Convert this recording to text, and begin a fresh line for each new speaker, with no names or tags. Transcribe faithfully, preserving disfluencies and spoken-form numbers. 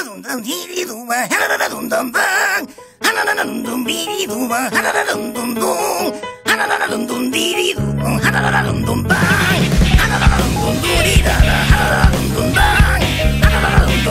dum dum dee dum ba hanana dum dum bang hanana dum dum dee dum ba hanana dum dum dum hanana dum dum dee dum hanana dum dum bang hanana dum dum dee da hanana dum dum bang hanana dum